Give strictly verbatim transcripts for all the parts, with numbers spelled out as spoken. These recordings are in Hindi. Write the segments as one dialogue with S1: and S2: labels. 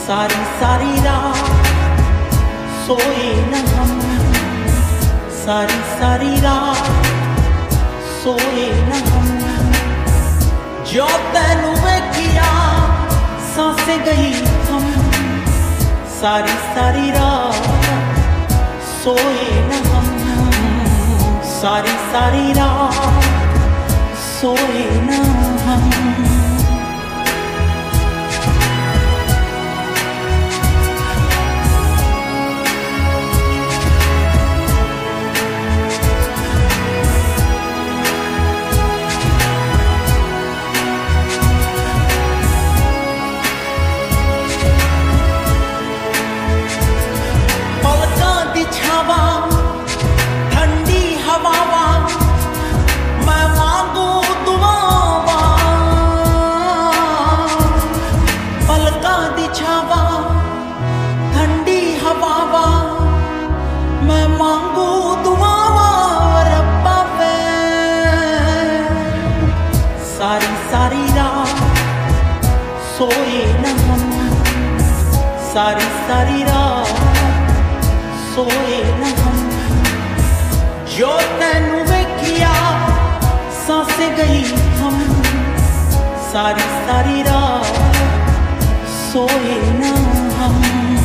S1: सारी सारी रात सोए न हम, सारी सारी रात सोए न हम। जो तैनू वेखिया सांसें गई हम, सारी सारी रात सोए न हम, सारी सारी रात सोए न हम। सारी सारी रात सोए न हम, सारी सारी रात सोए न हम। जो तैनू वेखिया सांसें गई हम, सारी सारी रात सोए न हम।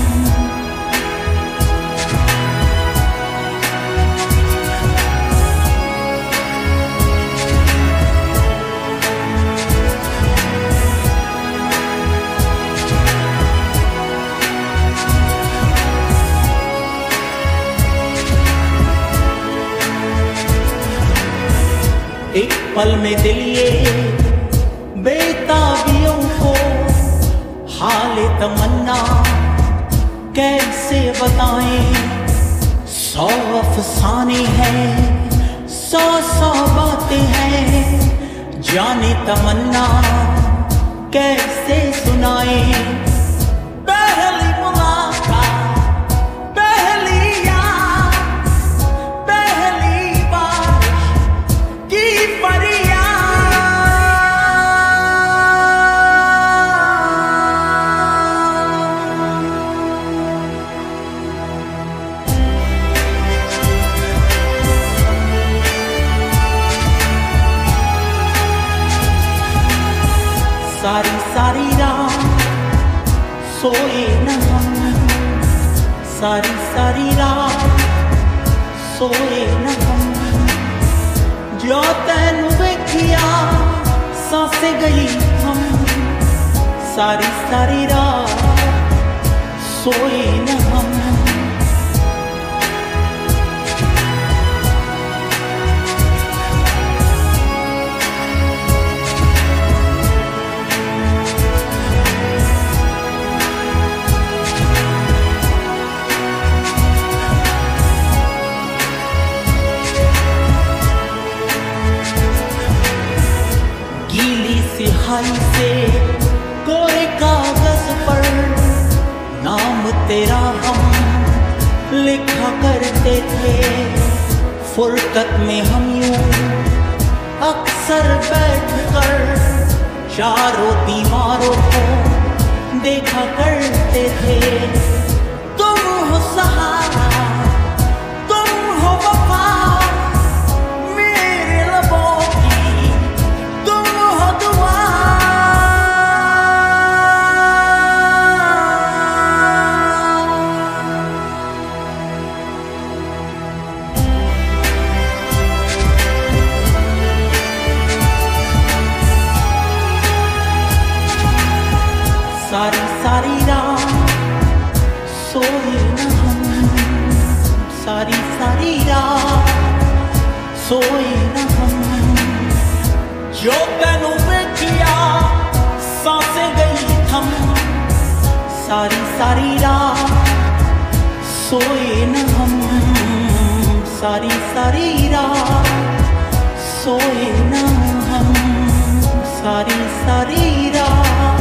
S1: एक पल में दिल ये बेताबियों को हाल तमन्ना कैसे बताएं। सौ अफसाने हैं, सौ सौ बातें हैं, जाने तमन्ना कैसे सुनाएं। पहली मुलाकात, पहली याद, पहली बारिश की फरियाद। सारी सारी रात सोए न हम, सारी सारी रात सोए न हम। जो तैनू वेखिया सांसें गई हम, सारी सारी रात सोए न हम। सिहाई से कोरे कागज पर नाम तेरा हम लिखा करते थे। फुरकत में हम यूं अक्सर बैठकर चारों दीवारों को देखा करते थे। तुम हो सहारा, तुम हो वफा, मेरे लबों की तुम हो दुआ। सारी सारी रात सोए न हम, सारी सारी रात सोए न हम। जो तैनू वेखिया सांसें गई थम, सारी सारी रात सोए न हम, सारी सारी रात सोए न हम, सारी सारी रात